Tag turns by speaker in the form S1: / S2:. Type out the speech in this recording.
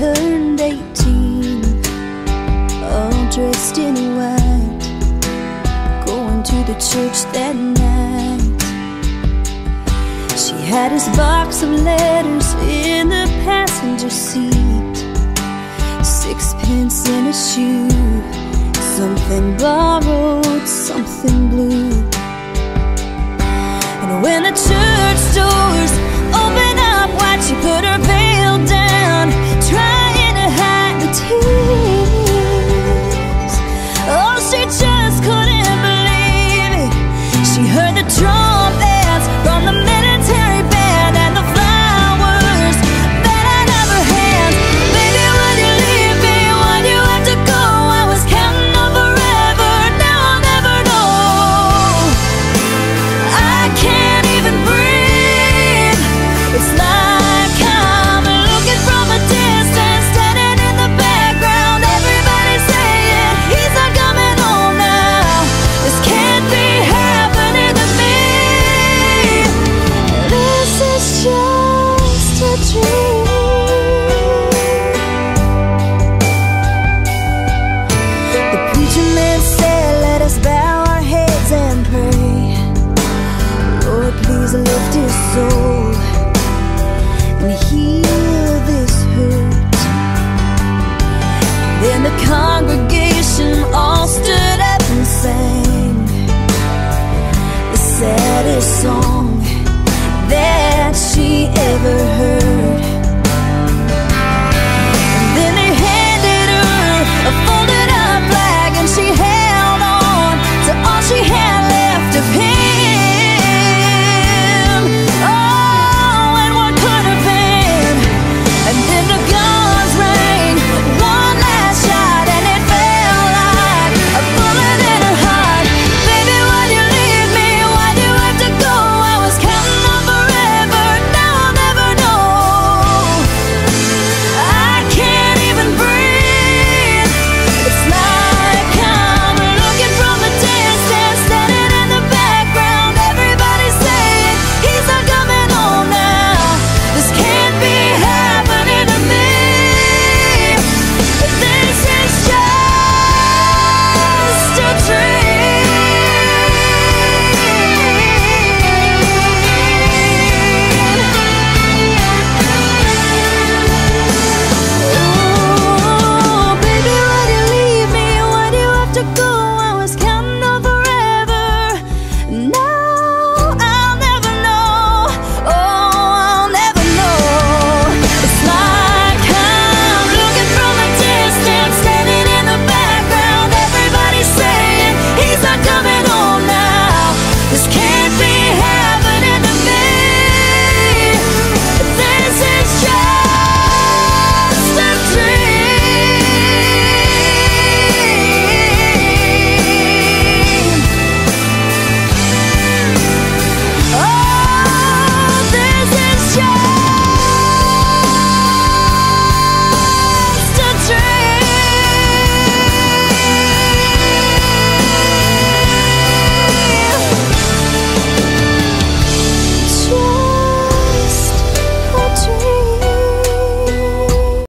S1: turned 18, all dressed in white, going to the church that night. She had his box of letters in the passenger seat, 6 pence in a shoe, something borrowed, something blue. And when the church doors opened up wide, she put her veil down, trying to hide the tears. Oh, she just couldn't believe it. She heard the trumpets from the military band and the flowers that I never had. Baby, would you leave me? Would you have to go? I was counting on forever, now I'll never know. I can't even breathe. It's like I'm looking from a distance, standing in the background. Everybody's saying he's not coming home now. This can't be happening to me. This is just a dream. The preacher man said, let us bow our heads and pray. Lord, please lift his soul and heal this hurt. Then the congregation all stood up and sang the saddest song that she ever heard.